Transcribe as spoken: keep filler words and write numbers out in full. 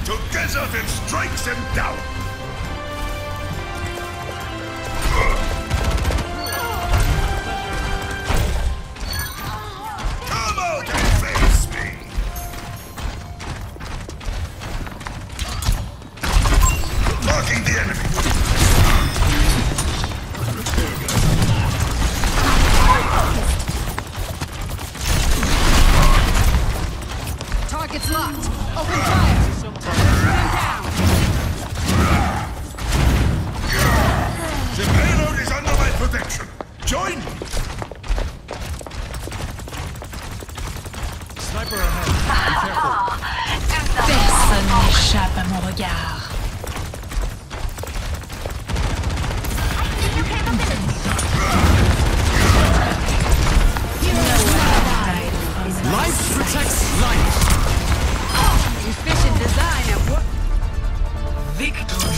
Together then strikes him down! Come out and face me! Marking the enemy! Target's locked! Open fire! The payload is under my protection. Join me. Sniper ahead. Be careful. Personne n'échappe à mon regard. Life protects life. Efficient design at work. Victory.